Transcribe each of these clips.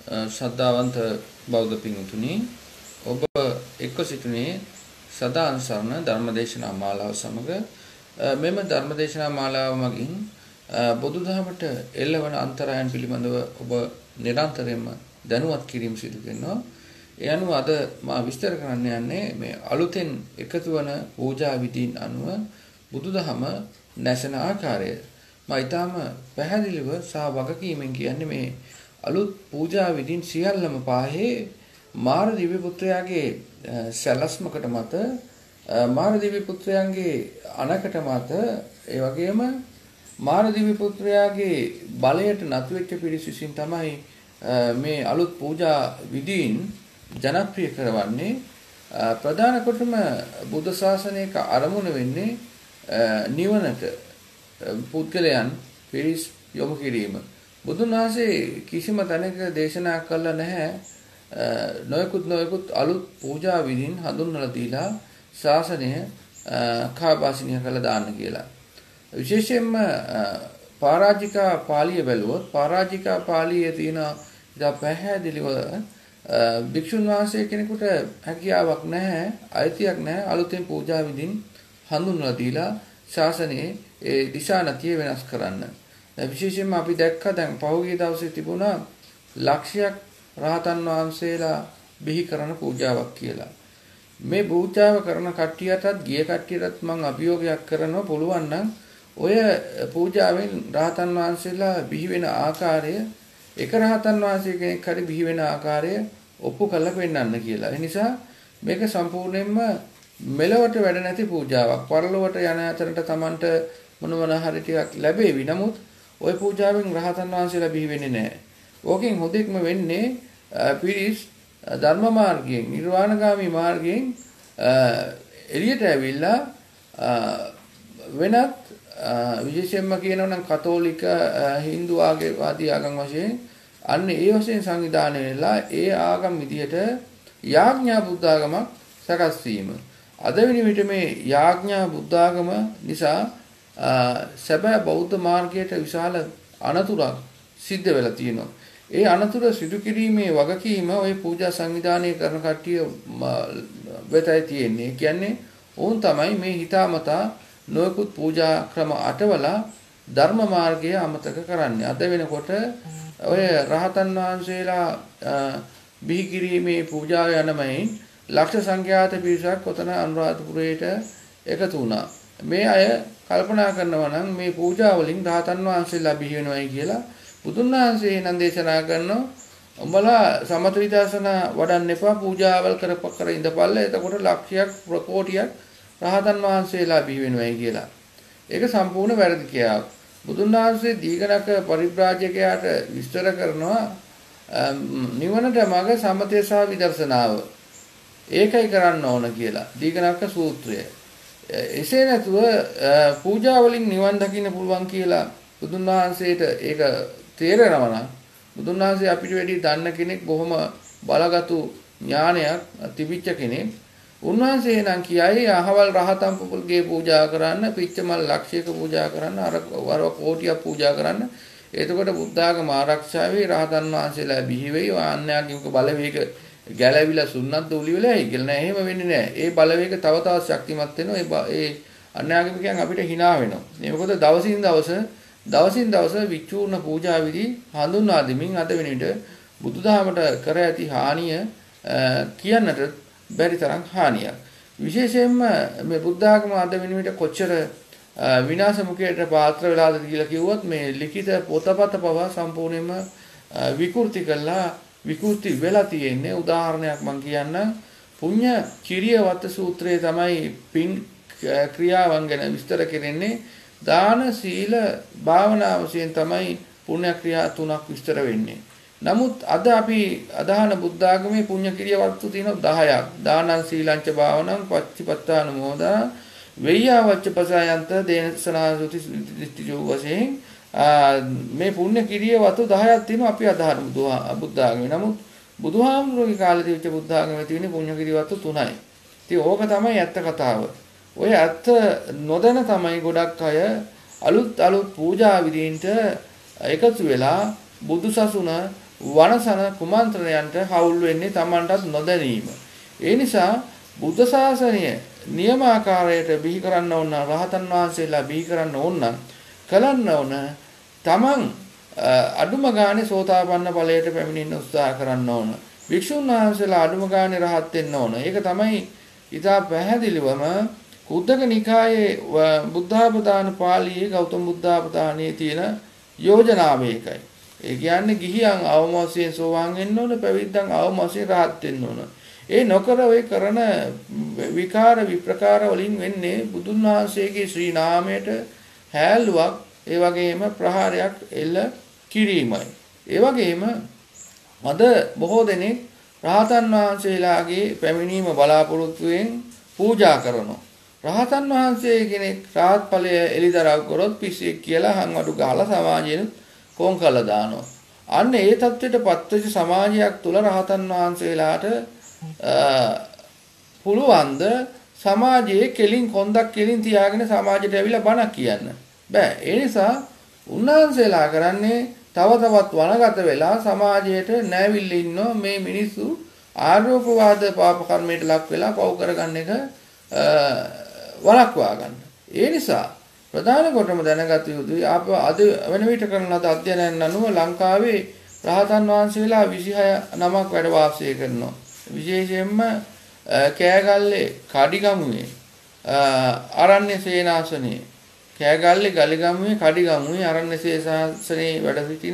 ශ්‍රද්ධාවන්ත බෞද්ධ පින්තුනි ඔබ එක්ව සිටිනේ සදා අනුසරණ ධර්මදේශනා මාලාව සමග මෙම ධර්මදේශනා මාලාව මගින් බුදුදහමට එල්ලවන අන්තරයන් පිළිබඳව ඔබ නිරන්තරයෙන්ම දැනුවත් කිරීම සිදු කරනවා. ඒ අනුව අද මා විස්තර කරන්න යන්නේ මේ අලුතෙන් එකතු වන පූජා විධීන් අනුව බුදුදහම නැසෙන ආකාරය. මා ඊටම පැහැදිලිව සහ වගකීමෙන් කියන්නේ මේ අලුත් පූජා විධීන් සියල්ලම පාහේ මාර දිව්‍ය පුත්‍රයාගේ සැලැස්මකට මත මාර දිව්‍ය පුත්‍රයන්ගේ අනකට මත ඒ වගේම මාර දිව්‍ය පුත්‍රයාගේ බලයට නතු වෙච්ච පිරිස විසින් තමයි මේ අලුත් පූජා විධීන් ජනප්‍රිය කරවන්නේ. ප්‍රධාන කොටම බුද්ධ ශාසනයක අරමුණ වෙන්නේ නිවනට පුද්ගලයන් පිරිස් යොමු කිරීම. බුදුන් වහන්සේ කිසිම තැනක දේශනා කළා නැහැ නොයෙකුත් අලුත් පූජා විධීන් හඳුන්වලා දීලා ශාසනය කාබාසිනිය කළා දාන්න කියලා. විශේෂයෙන්ම පරාජිකා පාළිය බැලුවොත් පරාජිකා පාළියේ තියෙන ඉතා පැහැදිලිව භික්ෂුන් වහන්සේ කෙනෙකුට හැකියාවක් නැහැ, අයිතියක් නැහැ අලුතෙන් පූජා විධීන් හඳුන්වලා දීලා ශාසනයේ ඒ දිශානතිය වෙනස් කරන්න. විශේෂයෙන්ම අපි දැක්කා දැන් පහුගිය දවසේ තිබුණා ලක්ෂයක් රහතන් වහන්සේලා බිහි කරන පූජාවක් කියලා. මේ පූජාව කරන කට්ටියටත් ගිය කට්ටියටත් මම අභියෝගයක් කරනවා පුළුවන් නම් ඔය පූජාවෙන් රහතන් වහන්සේලා බිහි වෙන ආකාරය එක රහතන් වහන්සේ කෙනෙක් හරි බිහි වෙන ආකාරය ඔප්පු කරලා පෙන්නන්න කියලා. ඒ නිසා මේක සම්පූර්ණයෙන්ම මෙලවට වැඩ නැති පූජාවක්. පරලොවට යන අතරට Tamanට මොන හරි ටිකක් ලැබෙවි. නමුත් ওই පූජාවෙන් රහතන් වහන්සේලා බිහි වෙන්නේ නැහැ. ඕකෙන් හොදෙක්ම වෙන්නේ පිරිස් ධර්ම මාර්ගයෙන්, නිර්වාණගාමී මාර්ගයෙන් එළියට ඇවිල්ලා වෙනත් විශේෂයෙන්ම කියනවා නම් කතෝලික හින්දු ආගම්වාදී ආගම් වශයෙන් අන්න ඒ වශයෙන් සංවිධානය වෙලා ඒ ආගම් විදියට යාඥා බුද්ධාගමක් සකස් වීම. අද වෙන විට මේ යාඥා බුද්ධාගම නිසා සැබෑ බෞද්ධ මාර්ගයට විශාල අනතුරක් සිද්ධ වෙලා තියෙනවා. ඒ අනතුර සිදු කිරීමේ වගකීම ওই පූජා සංවිධානය කරන කට්ටිය වෙතයි තියෙන්නේ. කියන්නේ ඕන් තමයි මේ හිතාමතා නොයෙකුත් පූජා ක්‍රම අටවලා ධර්ම මාර්ගය අමතක කරන්නේ. අද වෙනකොට ඔය රහතන් වහන්සේලා බිහි කිරීමේ පූජාව යනමයින් ලක්ෂ සංඛ්‍යාත පිරිසක් ඔතන අනුරාධපුරයට එකතු වුණා. මේ අය කල්පනා කරනවා නම් මේ පූජා වලින් රහතන් වහන්සේලා බිහි වෙනවයි කියලා බුදුන් වහන්සේ නම් දේශනා කරනවා උඹලා සමත විදර්ශනා වඩන්න එපා පූජාවල් කර ඉඳපල්ලා එතකොට ලක්ෂයක් ප්‍රකෝටියක් රහතන් වහන්සේලා බිහි වෙනවයි කියලා. ඒක සම්පූර්ණ වැරදි කියාවක්. බුදුන් වහන්සේ දීඝනක පරිබ්‍රාජකයාට විස්තර කරනවා නිවනට මඟ සමතය සහ විදර්ශනාව. ඒකයි කරන්න ඕන කියලා. දීඝනක සූත්‍රය. එසේ නැතුව පූජා වලින් නිවන් දකින්න පුළුවන් කියලා බුදුන් වහන්සේට ඒක තේරෙනවා නම් බුදුන් වහන්සේ අපිට වැඩි දන්න කෙනෙක් බොහොම බලගතු ඥානයක් තිබිච්ච කෙනෙක්. උන්වහන්සේ නම් කියයි අහවල් රහතන් පුපුල්ගේ පූජා කරන්න, පිච්චමල් ලක්ෂයක පූජා කරන්න, අර කෝටියක් පූජා කරන්න. එතකොට බුද්ධාගම ආරක්ෂාවේ රහතන් වහන්සේලා බිහි වෙයි. ආන්‍යාගමික බලවේග ගැලවිලා සුන්නත් දූලි වෙලායි කියලා නෑ. එහෙම වෙන්නේ නෑ. ඒ බලවේග තව තවත් ශක්තිමත් වෙනවා. ඒ ආන්‍යාගමිකයන් අපිට hina වෙනවා. මේ මොකද දවසින් දවස විචූර්ණ පූජා විදි හඳුන්වා දෙමින් අද වෙන විට බුදුදහමට කර ඇති හානිය කියන්නට බැරි තරම් හානියක්. විශේෂයෙන්ම මේ බුද්ධාගම අද වෙන විට කොච්චර විනාශ මුඛයට පාත්‍ර වෙලාද කියලා කිව්වොත් මේ ලිඛිත පොතපත පවා සම්පූර්ණයෙන්ම විකෘති වෙලා තියෙන්නේ. උදාහරණයක් මම කියන්න පුඤ්ඤ කිරිය වත්ත සූත්‍රයේ තමයි පින් ක්‍රියාවන් ගැන විස්තර කරන්නේ. දාන සීල භාවනා වශයෙන් තමයි පුණ්‍ය ක්‍රියා තුනක් විස්තර වෙන්නේ. නමුත් අද අපි අදහන බුද්ධාගමේ පුණ්‍ය ක්‍රියා වස්තු තියෙනවා 10ක්. දානං සීලංච භාවනං පච්චිපත්තානුමෝදා වෙය්‍යාවච්ච පසයන්ත දේනසනාසුති දිට්ඨිජෝ වශයෙන් මේ පුණ්‍ය ක්‍රියා වස්තු 10ක් තියෙනවා අපි අදහන බුද්ධාගමේ. නමුත් බුදුහාමුදුරුවෝගේ කාලේ තිබිච්ච බුද්ධාගමේ තියෙන පුණ්‍ය ක්‍රියා වස්තු 3යි. ඉතින් ඕක තමයි ඇත්ත කතාව. ඔය ඇත්ත නොදැන තමයි ගොඩක් අය අලුත් පූජා විදීන්ට එකතු වෙලා බුදුසසුන වනසන කුමන්ත්‍රණයන්ට හවුල් වෙන්නේ Tamanටත් නොදැනීම. ඒ නිසා බුද්ධ ශාසනය නියමාකාරයට බිහි කරන්න ඕන රහතන් වහන්සේලා බිහි කරන්න ඕන කලන්න ඕන Taman අඩුම ගානේ සෝතාපන්න ඵලයට පැමිණෙන්න උත්සාහ කරන්න ඕන. වික්ෂුන් වහන්සේලා අඩුම ගානේ රහත් වෙන්න ඕන. ඒක තමයි ඉතා පැහැදිලිවම කුද්දක නිකායේ බුද්ධාපදාන පාළියේ ගෞතම බුද්ධාපදානයේ තියෙන යෝජනාව ඒකයි. ඒ කියන්නේ ගිහියන් අවම වශයෙන් සෝවාන් වෙන්න ඕන, පැවිද්දන් අවම වශයෙන් රහත් වෙන්න ඕන. ඒ නොකර ඔය කරන විකාර විප්‍රකාර වලින් වෙන්නේ බුදුන් වහන්සේගේ ශ්‍රී නාමයට හැලුවක්, ඒ වගේම ප්‍රහාරයක් එල්ල කිරීමයි. ඒ වගේම අද බොහෝ දෙනෙක් රහතන් වහන්සේලාගේ පැමිණීම බලාපොරොත්තුෙන් පූජා කරනවා. රහතන් වහන්සේ කෙනෙක් රහත් ඵලය එලිදරව් කරොත් පිස්සෙක් කියලා හංවඩු ගහලා සමාජයෙන් කොන් කළා දානවා. අන්න ඒ தත්ත්වයට පත්වෙච්ච සමාජයක් තුල රහතන් වහන්සේලාට පුළුවන්ද සමාජයේ කෙලින් කොන්දක් කෙලින් තියාගෙන සමාජයට ඇවිල්ලා බණක් කියන්න බෑ. ඒ නිසා උන්වහන්සේලා කරන්නේ තව තවත් වනගත වෙලා සමාජයට නැවිල්ල ඉන්නෝ මේ මිනිස්සු ආරෝපවාද පාප කර්මයට ලක් වෙලා පව් කරගන්න එක වළක්වා ගන්න. ඒ නිසා ප්‍රධාන කොටම දැනගත යුතුයි අද වෙන විට කරන ලද අධ්‍යයනයන් අනුව ලංකාවේ රහතන් වහන්සේලා 26 නමක් වැඩ වාසය කරනවා. විශේෂයෙන්ම කෑගල්ලේ කඩිගමුවේ ආරණ්‍ය සේනාසනේ කෑගල්ලේ ගලිගමුවේ කඩිගමුවේ ආරණ්‍ය සේනාසනේ වැඩ සිටින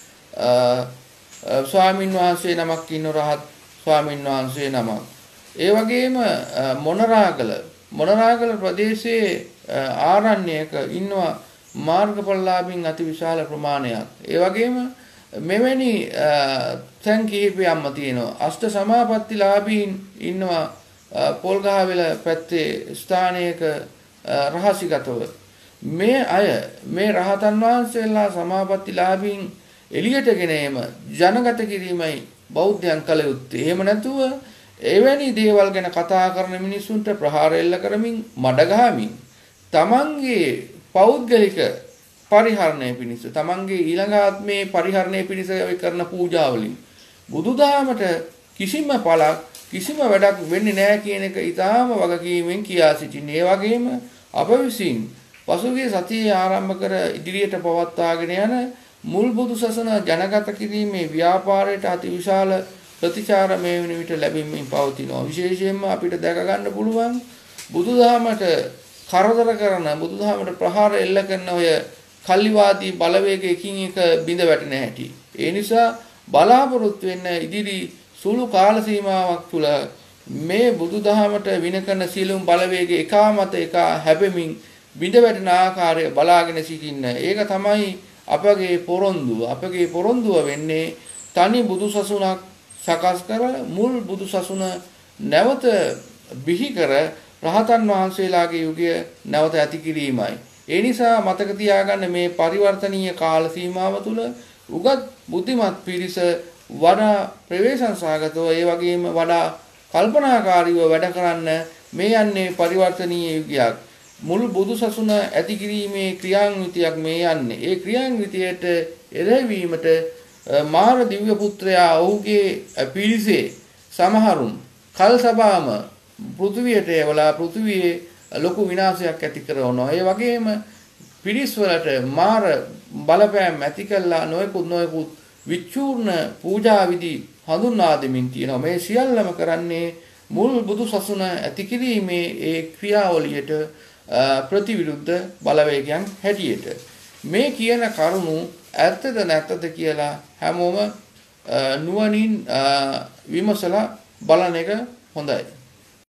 ස්වාමින් වහන්සේ නමක් ඉන්න රහත් ස්වාමින් වහන්සේ නමක්. ඒ වගේම මොනරාගල ප්‍රදේශයේ ආරණ්‍යයක ඉන්නවා මාර්ගඵලලාභීන් අතිවිශාල ප්‍රමාණයක්. ඒ වගේම මෙවැනි තැන් කිහිපයක්ම තියෙනවා. අෂ්ට සමාපත්තිලාභීන් ඉන්නවා පොල්ගහවෙල පැත්තේ ස්ථානයක රහසිගතව. මේ අය මේ රහතන් වහන්සේලා සමාපත්තිලාභීන් එළියට ගෙන ඒම ජනගත කිරීමයි බෞද්ධයන් කළ යුත්තේ. එහෙම නැතුව එවැනි දේවල් ගැන කතා කරන මිනිසුන්ට ප්‍රහාර එල්ල කරමින් මඩ ගහමින් තමන්ගේ පෞද්ගලික පරිහරණය පිණිස තමන්ගේ ඊළඟ ආත්මේ පරිහරණය පිණිස කරන පූජාවලින් බුදුදහමට කිසිම පළක් කිසිම වැඩක් වෙන්නේ නැහැ කියන එක ඊටාම වගකීමෙන් කියා සිටින්නේ. ඒ වගේම අප විසින් පසුගිය සතියේ ආරම්භ කර ඉදිරියට පවත්වාගෙන යන මුල් බුදු සසුන ජනගත කිරීමේ ව්‍යාපාරයට අතිවිශාල ප්‍රතිචාර මේ වෙන විට ලැබෙමින් පවතිනවා. විශේෂයෙන්ම අපිට දැක ගන්න පුළුවන් බුදුදහමට කරදර කරන බුදුදහමට ප්‍රහාර එල්ල කරන ඔය කල්ලිවාදී බලවේග එකින් එක බිඳ වැටෙන හැටි. ඒ නිසා බලාපොරොත්තු වෙන්න ඉදිරි සුළු කාල සීමාවක් තුළ මේ බුදුදහමට වින කරන සියලුම බලවේග එකාමත එක හැපෙමින් බිඳ වැටෙන ආකාරය බලාගෙන සිටින්න. ඒක තමයි අපගේ පොරොන්දුව. අපගේ පොරොන්දුව වෙන්නේ තනි බුදුසසුනක් සකස් කර මුල් බුදුසසුන නැවත බිහි කර රහතන් වහන්සේලාගේ යුගය නැවත ඇති කිරීමයි. ඒ නිසා මතක තියාගන්න මේ පරිවර්තනීය කාල සීමාව තුළ උගත් බුද්ධිමත් පිරිස වඩා ප්‍රවේශම් සහගතව ඒ වගේම වඩා කල්පනාකාරීව වැඩ කරන්න මේ යන්නේ පරිවර්තනීය යුගයක්. මුළු බුදුසසුන ඇති කිරීමේ ක්‍රියාන්විතයක් මේ යන්නේ. ඒ ක්‍රියාන්විතයට එරෙහිවීමට මාර දිව්‍ය පුත්‍රයා ඔහුගේ පිරිසේ සමහරුන් කල්සබාම පෘථිවියට එවලා පෘථිවියේ ලොකු විනාශයක් ඇති කරනවා. ඒ වගේම පිරිස් වලට මාර බලපෑම් ඇති කළා නොයෙකුත් විචූර්ණ පූජා විදි හඳුන්වා දෙමින් තියෙනවා. මේ සියල්ලම කරන්නේ මුල් බුදු සසුන ඇති කිරීමේ ඒ ක්‍රියාවලියට ප්‍රතිවිරුද්ධ බලවේගයන් හැටියට. මේ කියන කරුණු ඇත්තද නැත්තද කියලා හැමෝම නුවණින් විමසලා බලන එක හොඳයි.